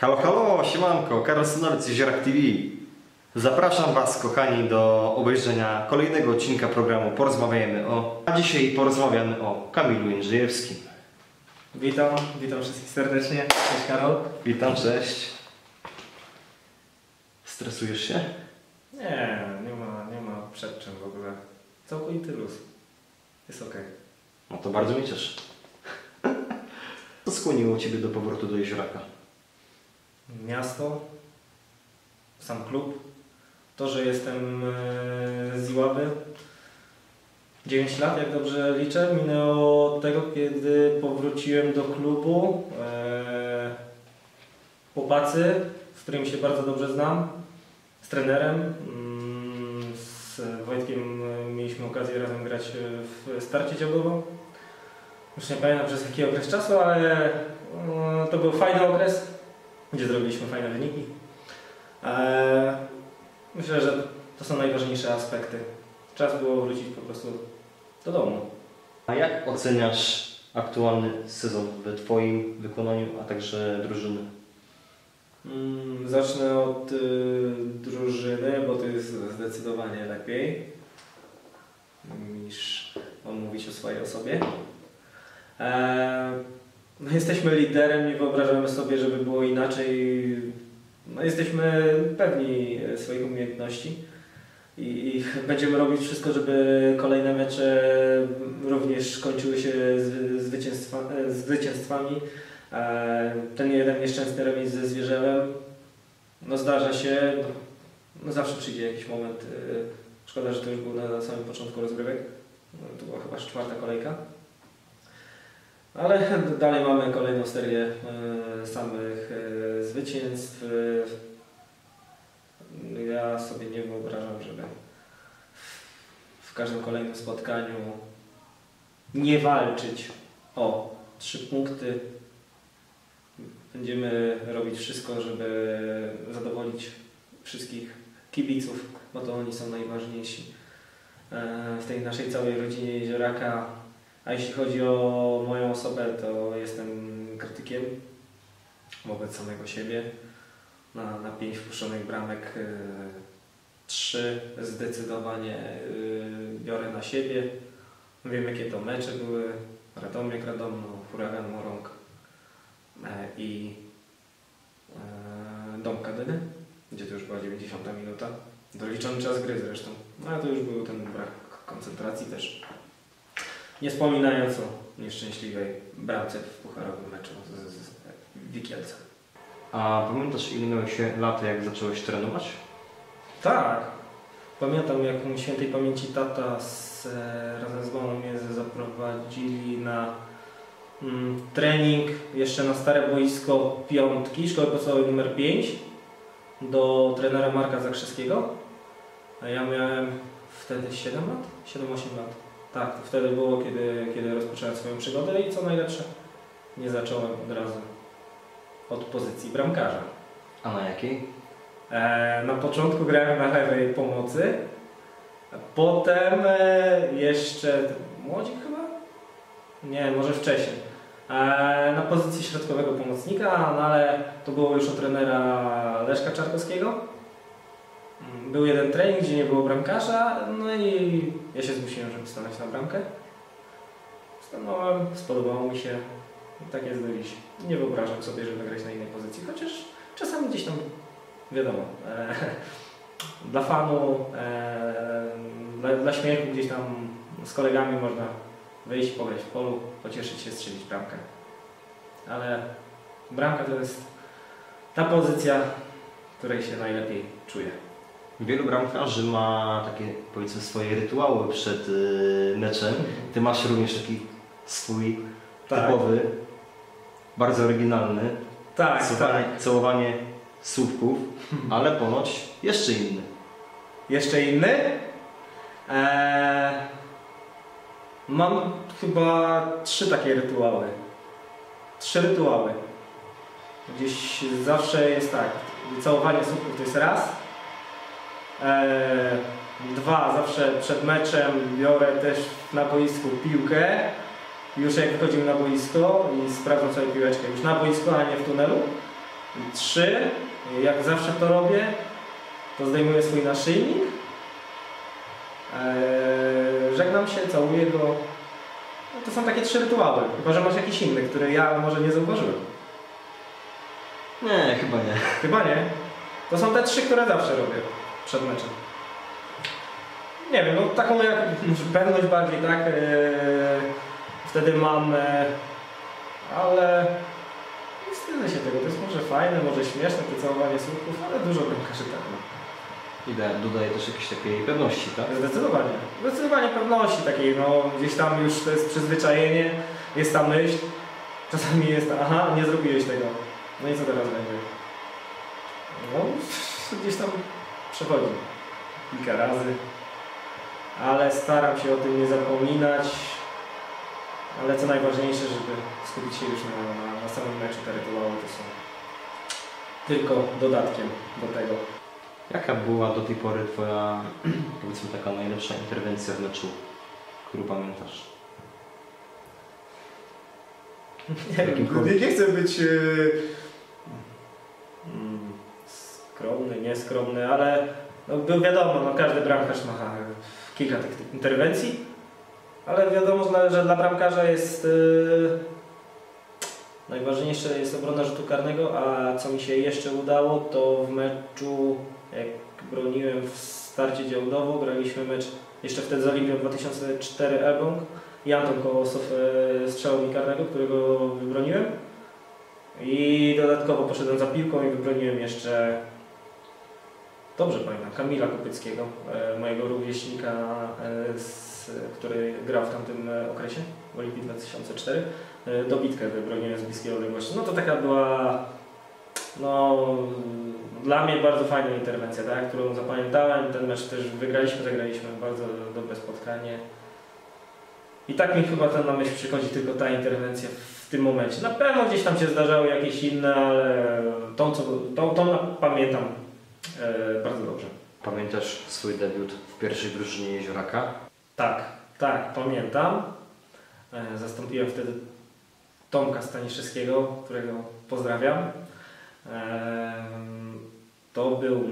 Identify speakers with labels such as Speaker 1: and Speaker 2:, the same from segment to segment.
Speaker 1: Halo, halo, siemanko, Karol Synowiec, Jeziorak TV. Zapraszam Was, kochani, do obejrzenia kolejnego odcinka programu Porozmawiajmy o... A dzisiaj porozmawiamy o Kamilu Jędrzejewskim.
Speaker 2: Witam wszystkich serdecznie. Cześć Karol.
Speaker 1: Witam, cześć. Stresujesz się?
Speaker 2: Nie ma przed czym w ogóle. Całkowity luz. Jest okej.
Speaker 1: No to bardzo mnie cieszy. Co skłoniło Ciebie do powrotu do Jezioraka?
Speaker 2: Miasto, sam klub, to, że jestem z Iławy. 9 lat, jak dobrze liczę, minęło od tego, kiedy powróciłem do klubu. Chłopacy, z którymi się bardzo dobrze znam, z trenerem, z Wojtkiem mieliśmy okazję razem grać w starcie działkowo. Już nie pamiętam przez jaki okres czasu, ale to był fajny okres, gdzie zrobiliśmy fajne wyniki. Myślę, że to są najważniejsze aspekty. Czas było wrócić po prostu do domu.
Speaker 1: A jak oceniasz aktualny sezon w Twoim wykonaniu, a także drużyny?
Speaker 2: Zacznę od drużyny, bo to jest zdecydowanie lepiej niż mówić o swojej osobie. No, jesteśmy liderem, nie wyobrażamy sobie, żeby było inaczej. No, jesteśmy pewni swoich umiejętności i będziemy robić wszystko, żeby kolejne mecze również kończyły się zwycięstwami. Ten jeden nieszczęsny remis ze Zwierzewem, no zdarza się, no zawsze przyjdzie jakiś moment. Szkoda, że to już było na samym początku rozgrywek. To była chyba 4. kolejka. Ale dalej mamy kolejną serię samych zwycięstw. Ja sobie nie wyobrażam, żeby w każdym kolejnym spotkaniu nie walczyć o 3 punkty. Będziemy robić wszystko, żeby zadowolić wszystkich kibiców, bo to oni są najważniejsi w tej naszej całej rodzinie Jezioraka. A jeśli chodzi o moją osobę, to jestem krytykiem wobec samego siebie. Na 5 wpuszczonych bramek 3 zdecydowanie biorę na siebie. Wiem, jakie to mecze były. Radomiak, Radomno, Huragan, Morąg i Dom Kadyny, gdzie to już była 90 minuta. Doliczony czas gry zresztą. No ale to już był ten brak koncentracji też. Nie wspominając o nieszczęśliwej bramce w pucharowym meczu w Wikielcach.
Speaker 1: A pamiętasz, ile miałeś się lat, jak zacząłeś trenować?
Speaker 2: Tak. Pamiętam, jak mu świętej pamięci tata razem z mamą mnie zaprowadzili na trening jeszcze na stare boisko 5, szkoły podstawowej nr 5 do trenera Marka Zakrzewskiego. A ja miałem wtedy 7 lat? 7-8 lat. Tak, to wtedy było, kiedy rozpocząłem swoją przygodę i co najlepsze, nie zacząłem od razu od pozycji bramkarza.
Speaker 1: A na jakiej?
Speaker 2: Na początku grałem na lewej pomocy, a potem jeszcze młodzik chyba? Nie, może wcześniej. Na pozycji środkowego pomocnika, no ale to było już od trenera Leszka Czarkowskiego. Był jeden trening, gdzie nie było bramkarza, no i ja się zmusiłem, żeby stanąć na bramkę. Stanąłem, spodobało mi się, tak jest do dziś. Nie wyobrażam sobie, żeby grać na innej pozycji, chociaż czasami gdzieś tam, wiadomo, dla fanu, dla śmiechu gdzieś tam z kolegami można wyjść, pograć w polu, pocieszyć się, strzelić bramkę. Ale bramka to jest ta pozycja, w której się najlepiej czuję.
Speaker 1: Wielu bramkarzy ma takie, powiedzmy, swoje rytuały przed meczem. Ty masz również taki swój typowy, bardzo oryginalny.
Speaker 2: Tak,
Speaker 1: całowanie słupków, ale ponoć jeszcze inny.
Speaker 2: Jeszcze inny? Mam chyba 3 takie rytuały. 3 rytuały. Gdzieś zawsze jest tak. Całowanie słupków to jest raz. 2. Zawsze przed meczem biorę też na boisku piłkę. Już jak wychodzimy na boisko i sprawdzam sobie piłeczkę już na boisku, a nie w tunelu. 3, jak zawsze to robię, to zdejmuję swój naszyjnik, żegnam się, całuję go. No to są takie 3 rytuały, chyba że masz jakieś inne, które ja może nie zauważyłem.
Speaker 1: Nie, chyba nie.
Speaker 2: Chyba nie. To są te 3, które zawsze robię przed meczem. Nie wiem, no taką jak pewność bardziej, tak? Wtedy mam, ale nie wstydzę się tego. To jest może fajne, może śmieszne, to całowanie słupków, ale dużo bramkarzy tak ma.
Speaker 1: I dodaje też jakiejś takiej pewności, tak?
Speaker 2: Zdecydowanie. Zdecydowanie pewności takiej, no gdzieś tam już to jest przyzwyczajenie, jest ta myśl. Czasami jest, aha, nie zrobiłeś tego. No i co teraz będzie? No, gdzieś tam przechodzi kilka razy. Ale staram się o tym nie zapominać. Ale co najważniejsze, żeby skupić się już na samym meczu, te rytuały to są tylko dodatkiem do tego.
Speaker 1: Jaka była do tej pory Twoja, powiedzmy, taka najlepsza interwencja w meczu, którą pamiętasz?
Speaker 2: Nie chcę być skromny, nieskromny, ale no, wiadomo, no, każdy bramkarz ma kilka tych interwencji, ale wiadomo, że dla bramkarza jest najważniejsze jest obrona rzutu karnego, a co mi się jeszcze udało, to w meczu, jak broniłem w starcie działdowo, graliśmy mecz jeszcze wtedy z Olimpią 2004 Elbląg i Anton Kołosow strzał mi karnego, którego wybroniłem. I dodatkowo poszedłem za piłką i wybroniłem jeszcze, dobrze pamiętam, Kamila Kopyckiego, mojego rówieśnika, który grał w tamtym okresie, w Olimpii 2004. Dobitkę wybroniłem z bliskiej odległości. No to taka była, no, dla mnie bardzo fajna interwencja, tak, którą zapamiętałem. Ten mecz też wygraliśmy, zagraliśmy bardzo dobre spotkanie. I tak mi chyba na myśl przychodzi tylko ta interwencja w tym momencie. Na pewno gdzieś tam się zdarzały jakieś inne, ale tą pamiętam bardzo dobrze.
Speaker 1: Pamiętasz swój debiut w pierwszej drużynie Jezioraka?
Speaker 2: Tak, pamiętam. Zastąpiłem wtedy Tomka Staniszewskiego, którego pozdrawiam. To był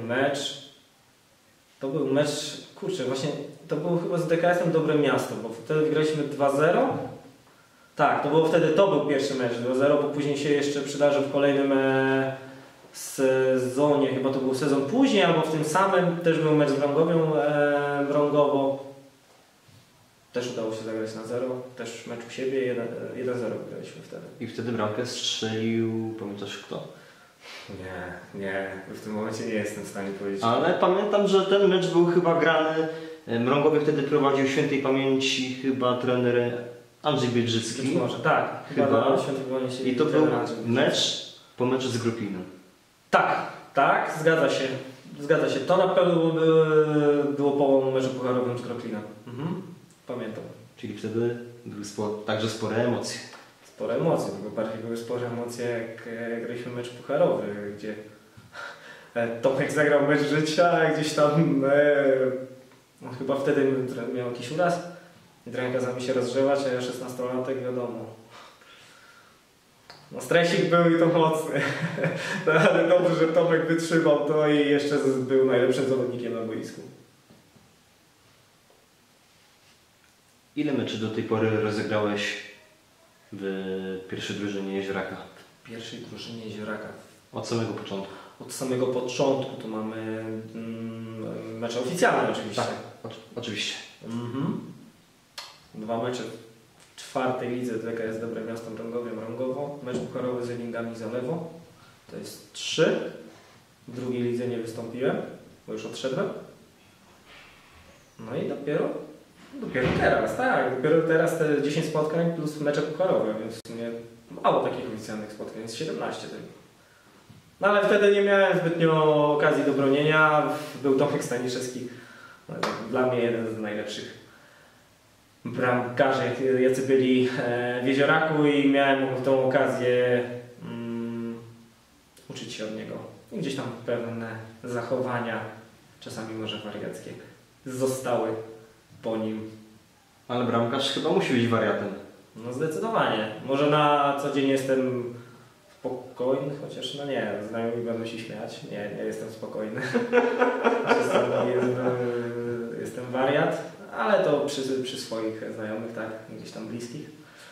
Speaker 2: mecz, kurczę, właśnie to było chyba z DKS-em Dobre Miasto, bo wtedy graliśmy 2-0. Tak, to był pierwszy mecz 2-0, bo później się jeszcze przydarzył w kolejnym sezonie, chyba to był sezon później, albo w tym samym też był mecz z Brągowią, Brągowo. Też udało się zagrać na 0, też mecz u siebie, 1-0 graliśmy wtedy.
Speaker 1: I wtedy bramkę strzelił, pamiętasz kto?
Speaker 2: Nie, w tym momencie nie jestem w stanie powiedzieć.
Speaker 1: Ale pamiętam, że ten mecz był chyba grany, Mrągowie wtedy prowadził świętej pamięci chyba trener Andrzej Biedrzycki.
Speaker 2: Być może, tak.
Speaker 1: Chyba. I to był mecz po meczu z Gropinem.
Speaker 2: Tak, zgadza się. To na pewno było po meczu pucharowym z Groplinem. Pamiętam.
Speaker 1: Czyli wtedy były także spore emocje.
Speaker 2: Spore emocje, tylko bardziej były spore emocje jak graliśmy mecz pucharowy, gdzie Tomek zagrał mecz życia, gdzieś tam chyba wtedy miał jakiś uraz i trochę kazał mi się rozgrzewać, a ja 16-latek, wiadomo. No stresik był i to mocny, no, ale dobrze, że Tomek wytrzymał to i jeszcze był najlepszym zawodnikiem na boisku.
Speaker 1: Ile meczy do tej pory rozegrałeś w pierwszej drużynie Jezioraka?
Speaker 2: W pierwszej drużynie Jezioraka.
Speaker 1: Od samego początku?
Speaker 2: Od samego początku to mamy mecze oficjalne oczywiście.
Speaker 1: Tak, oczywiście.
Speaker 2: 2 mecze w 4. lidze DKS Dobre Miasto Mrągowo. Mecz pucharowy z Jelingami Zalewo. To jest 3. W 2. lidze nie wystąpiłem, bo już odszedłem. No i dopiero teraz te 10 spotkań plus mecze pucharowe, więc w sumie mało takich oficjalnych spotkań, jest 17 tylko. No ale wtedy nie miałem zbytnio okazji do bronienia, był Tomek Staniszewski, dla mnie jeden z najlepszych bramkarzy, jacy byli w Jezioraku i miałem tą okazję uczyć się od niego. I gdzieś tam pewne zachowania, czasami może wariackie, zostały po nim.
Speaker 1: Ale bramkarz chyba musi być wariatem.
Speaker 2: No zdecydowanie. Może na co dzień jestem spokojny, chociaż no nie, znajomi będą się śmiać. Nie jestem spokojny. Jestem wariat, ale to przy swoich znajomych, tak, gdzieś tam bliskich.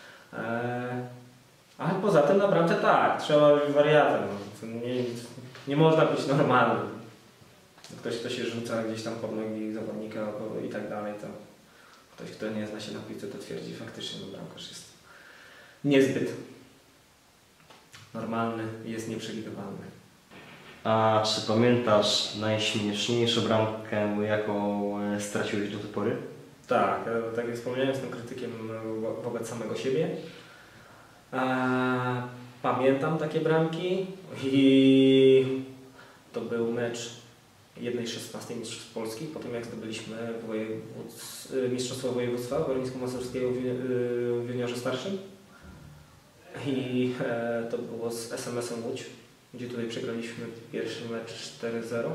Speaker 2: Ale poza tym na bramce tak, trzeba być wariatem. Nie można być normalnym. Ktoś, kto się rzuca gdzieś tam pod nogi zawodnika i tak dalej, to ktoś, kto nie zna się na piłce, to twierdzi faktycznie, że bramkarz jest niezbyt normalny i jest nieprzewidywalny.
Speaker 1: A czy pamiętasz najśmieszniejszą bramkę, jaką straciłeś do tej pory?
Speaker 2: Tak, tak jak wspomniałem, jestem krytykiem wobec samego siebie. Pamiętam takie bramki i to był mecz 1/16 Mistrzostw Polski, po tym jak zdobyliśmy Mistrzostwo Województwa Warmińsko-Mazurskiego w juniorze starszym. I to było z SMS-em Łódź, gdzie tutaj przegraliśmy pierwszy mecz 4-0.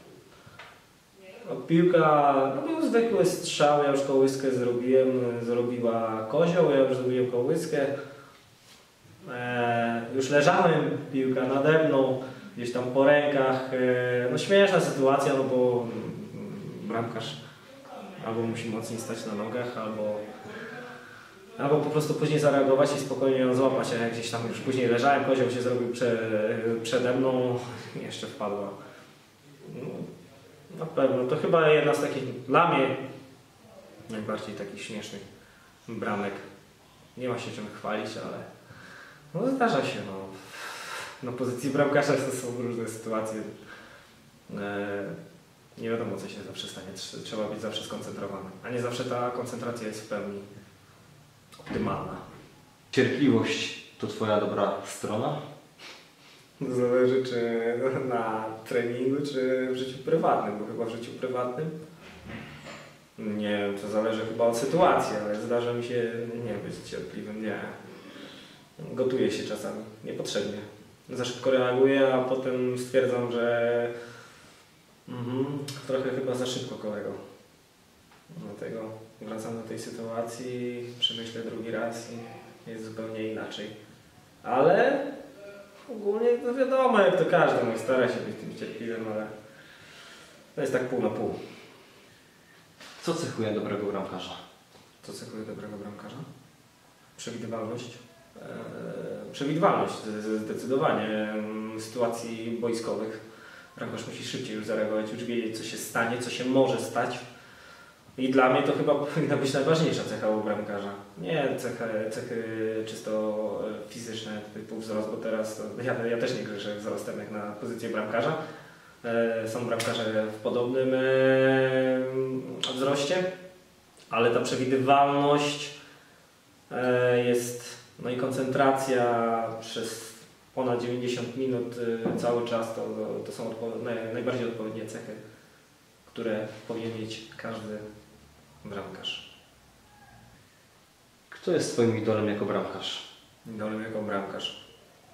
Speaker 2: Piłka, no był zwykły strzał, ja już kołyskę zrobiła kozioł, ja już zrobiłem kołyskę. Już leżałem, piłka nade mną, gdzieś tam po rękach. No śmieszna sytuacja, no bo bramkarz albo musi mocniej stać na nogach, albo po prostu później zareagować i spokojnie ją złapać. A jak gdzieś tam już później leżałem, kozioł się zrobił przede mną i jeszcze wpadła. No, na pewno, to chyba jedna z takich, dla mnie, najbardziej takich śmiesznych bramek. Nie ma się czym chwalić, ale no zdarza się. No. Na pozycji bramkarza są różne sytuacje. Nie wiadomo, co się zawsze stanie. Trzeba być zawsze skoncentrowanym, a nie zawsze ta koncentracja jest w pełni optymalna.
Speaker 1: Cierpliwość to Twoja dobra strona?
Speaker 2: Zależy, czy na treningu, czy w życiu prywatnym, bo chyba w życiu prywatnym nie wiem, to zależy chyba od sytuacji, ale zdarza mi się nie być cierpliwym, nie. Gotuję się czasami, niepotrzebnie. Za szybko reaguję, a potem stwierdzam, że trochę chyba za szybko, kolego. Dlatego wracam do tej sytuacji, przemyślę drugi raz i jest zupełnie inaczej. Ale ogólnie to wiadomo, jak to każdy, no i stara się być tym cierpliwym, ale to jest tak pół na pół.
Speaker 1: Co cechuje dobrego bramkarza?
Speaker 2: Co cechuje dobrego bramkarza? Przewidywalność. Przewidywalność zdecydowanie sytuacji boiskowych. Bramkarz musi szybciej już zareagować, już wiedzieć, co się stanie, co się może stać. I dla mnie to chyba powinna być najważniejsza cecha u bramkarza. Nie cechy czysto fizyczne, typu wzrost, bo teraz ja też nie grzeszę wzrostem jak na pozycję bramkarza. Są bramkarze w podobnym wzroście, ale ta przewidywalność jest, no i koncentracja przez ponad 90 minut cały czas to są najbardziej odpowiednie cechy, które powinien mieć każdy bramkarz.
Speaker 1: Kto jest Twoim idolem jako bramkarz?
Speaker 2: Idolem jako bramkarz?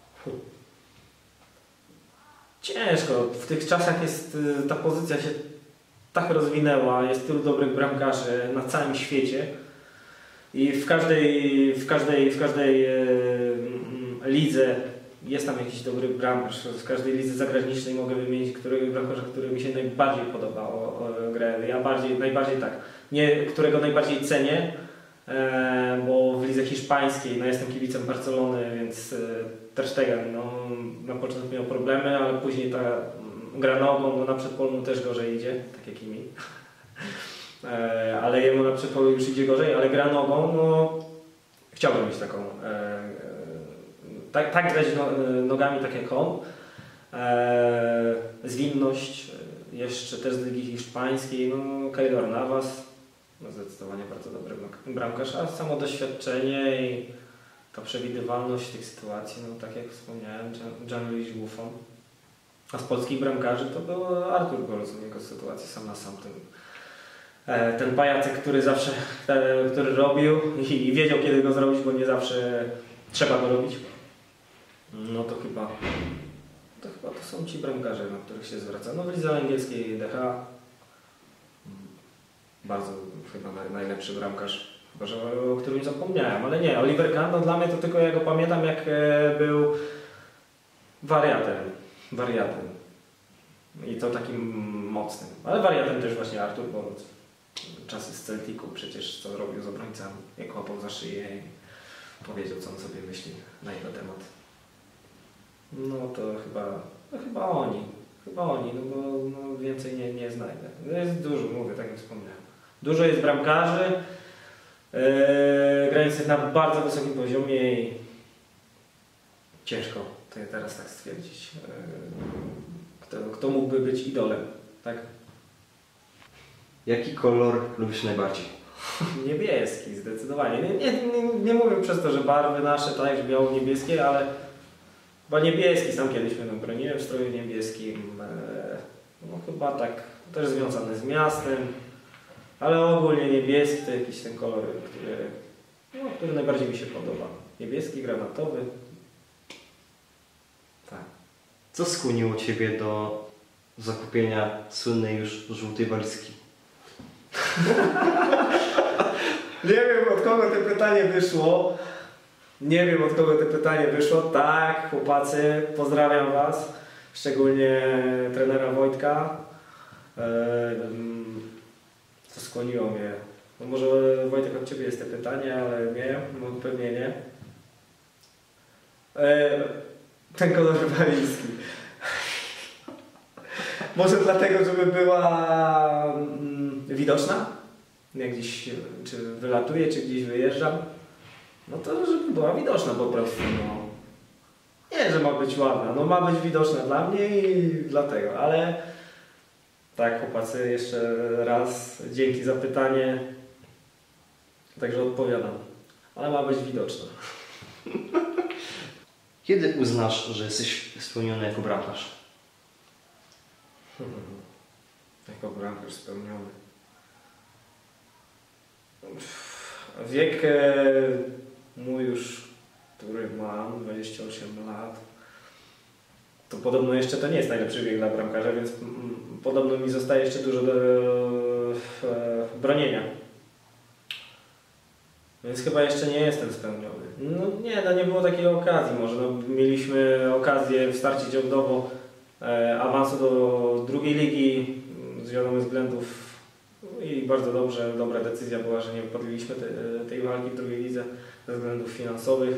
Speaker 2: Ciężko. W tych czasach jest ta pozycja się tak rozwinęła, jest tylu dobrych bramkarzy na całym świecie i w każdej lidze jest tam jakiś dobry bramkarz. W każdej lidze zagranicznej mogę wymienić bramkarza, który mi się najbardziej podobał grę. Najbardziej tak. Nie, którego najbardziej cenię, bo w lidze hiszpańskiej, no jestem kibicem Barcelony, więc Ter Stegen, no, na początku miał problemy, ale później ta gra nogą, no na przedpolu też gorzej idzie, tak jak i mi. Ale jemu na przedpolu już idzie gorzej, ale gra nogą, no chciałbym mieć taką, tak grać nogami, tak jak on. Zwinność, jeszcze też z ligi hiszpańskiej, no Keylor Navas, no zdecydowanie bardzo dobry bramkarz, a samo doświadczenie i ta przewidywalność tych sytuacji, no tak jak wspomniałem, Gianluigi Buffon. A z polskich bramkarzy to był Artur Golc, u niego sytuacji sam na sam. Ten pajacek, który robił i wiedział, kiedy go zrobić, bo nie zawsze trzeba go robić. No to chyba to są ci bramkarze, na których się zwraca. No w lidze angielskiej DH. Bardzo chyba najlepszy bramkarz, chyba że o którym zapomniałem, ale nie, Oliver Kahn, no dla mnie to tylko ja go pamiętam, jak był Wariatem. I to takim mocnym. Ale wariatem też właśnie Artur, bo czasy z Celticu przecież co robił z obrońcami. Jak łapał za szyję i powiedział, co on sobie myśli na jego temat. No to chyba oni. No bo no, więcej nie znajdę. Jest dużo, mówię, tak jak wspomniałem. Dużo jest bramkarzy, grających na bardzo wysokim poziomie i ciężko to teraz tak stwierdzić. Kto mógłby być idolem, tak?
Speaker 1: Jaki kolor lubisz najbardziej?
Speaker 2: Niebieski, zdecydowanie. Nie mówię przez to, że barwy nasze, tak, że biało-niebieskie, ale chyba niebieski. Sam kiedyś broniłem w stroju niebieskim. No chyba tak, też związany z miastem, ale ogólnie niebieski to jakiś ten kolor, który najbardziej mi się podoba. Niebieski, granatowy. Tak.
Speaker 1: Co skłoniło Ciebie do zakupienia słynnej już żółtej walizki?
Speaker 2: Nie wiem, od kogo to pytanie wyszło. Tak, chłopacy, pozdrawiam Was. Szczególnie trenera Wojtka. Co skłoniło mnie? No może Wojtek, od Ciebie jest to pytanie, ale nie, no pewnie nie. Ten kolor walizki. Może dlatego, żeby była widoczna? Jak gdzieś czy wylatuję, czy gdzieś wyjeżdżam. No to żeby była widoczna po prostu. No. Nie, że ma być ładna. No ma być widoczna dla mnie i dlatego. Ale tak, chłopacy, jeszcze raz dzięki za pytanie. Także odpowiadam. Ale ma być widoczna.
Speaker 1: Kiedy uznasz, że jesteś spełniony jako bramkarz?
Speaker 2: Jako bramkarz spełniony. Wiek mój już, który mam, 28 lat, to podobno jeszcze to nie jest najlepszy wiek dla bramkarza, więc podobno mi zostaje jeszcze dużo do bronienia. Więc chyba jeszcze nie jestem spełniony. No nie było takiej okazji może. No, mieliśmy okazję wstarcić odnowo awansu do drugiej ligi z wiadomych względów i bardzo dobrze, dobra decyzja była, że nie podjęliśmy tej walki w drugiej lidze ze względów finansowych.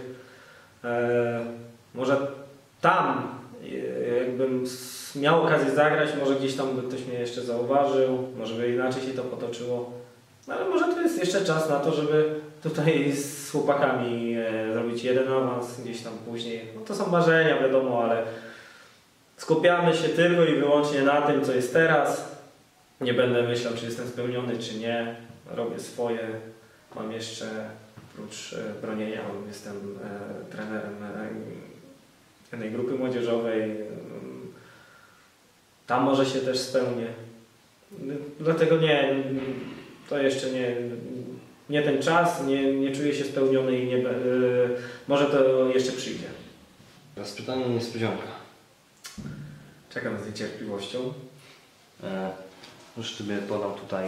Speaker 2: Może tam jakbym miał okazję zagrać, może gdzieś tam by ktoś mnie jeszcze zauważył, może by inaczej się to potoczyło. No, ale może to jest jeszcze czas na to, żeby tutaj z chłopakami zrobić jeden awans gdzieś tam później. No to są marzenia, wiadomo, ale skupiamy się tylko i wyłącznie na tym, co jest teraz. Nie będę myślał, czy jestem spełniony, czy nie. Robię swoje. Mam jeszcze, oprócz bronienia, jestem trenerem jednej grupy młodzieżowej. Tam może się też spełnię. Dlatego to jeszcze nie ten czas, nie czuję się spełniony i może to jeszcze przyjdzie.
Speaker 1: Teraz pytanie niespodzianka.
Speaker 2: Czekam z niecierpliwością.
Speaker 1: Już Tobie podam tutaj.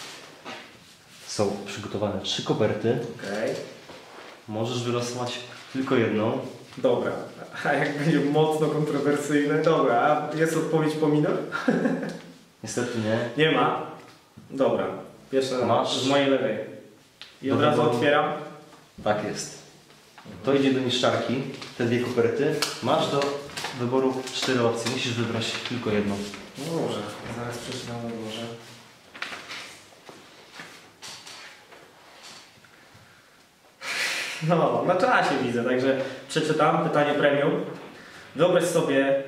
Speaker 1: Są przygotowane 3 koperty.
Speaker 2: Okej.
Speaker 1: Możesz wylosować tylko jedną.
Speaker 2: Dobra. A jak będzie mocno kontrowersyjne? Dobra. A jest odpowiedź po minach?
Speaker 1: Niestety nie.
Speaker 2: Nie ma. Dobra. Pierwsza
Speaker 1: Masz?
Speaker 2: z mojej lewej. I od razu otwieram.
Speaker 1: Tak jest. To idzie do niszczarki. Te 2 koperty. Masz do wyboru 4 opcje. Musisz wybrać tylko jedną.
Speaker 2: No może. Zaraz przeczytam może. No, na czasie widzę, także przeczytam pytanie premium. Wyobraź sobie,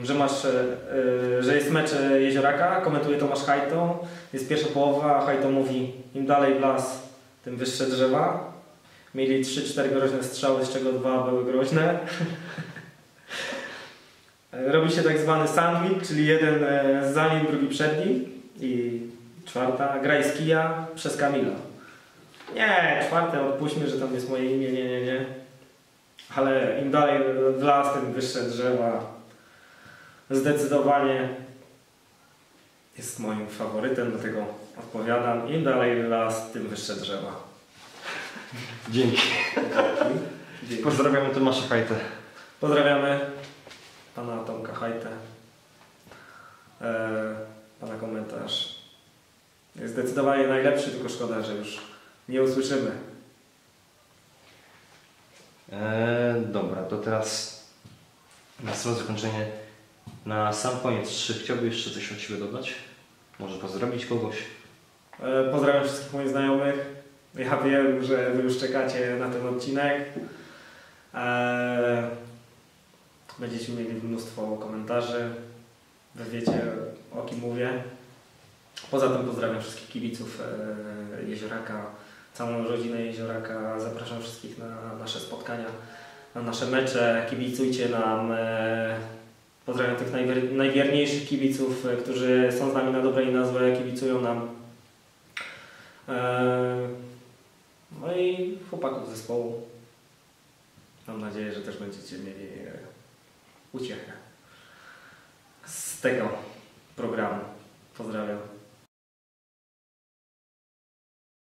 Speaker 2: że jest mecz Jezioraka, komentuje Tomasz Hajto, jest pierwsza połowa, a Hajto mówi: im dalej w las, tym wyższe drzewa. Mieli 3-4 groźne strzały, z czego 2 były groźne. Robi się tak zwany sandwich, czyli jeden za nim, drugi przed nim. I 4. graj z kija przez Kamila. Nie, 4. odpuśćmy, że tam jest moje imię, nie. Ale im dalej w las, tym wyższe drzewa. Zdecydowanie jest moim faworytem, dlatego odpowiadam: im dalej w las, tym wyższe drzewa.
Speaker 1: Dzięki.
Speaker 2: Dzięki.
Speaker 1: Pozdrawiamy Tomasza Hajtę.
Speaker 2: Pozdrawiamy pana Tomka Hajtę, pana komentarz jest zdecydowanie najlepszy, tylko szkoda, że już nie usłyszymy.
Speaker 1: Dobra, to teraz na samo zakończenie, na sam koniec, czy chciałbyś jeszcze coś od siebie dodać? Może pozdrowić kogoś?
Speaker 2: Pozdrawiam wszystkich moich znajomych. Ja wiem, że wy już czekacie na ten odcinek. Będziecie mieli mnóstwo komentarzy. Wy wiecie, o kim mówię. Poza tym pozdrawiam wszystkich kibiców Jezioraka, całą rodzinę Jezioraka. Zapraszam wszystkich na nasze spotkania, na nasze mecze. Kibicujcie nam. Pozdrawiam tych najwierniejszych kibiców, którzy są z nami na dobre i na złe, kibicują nam. No i chłopaków zespołu. Mam nadzieję, że też będziecie mieli uciechę z tego programu. Pozdrawiam.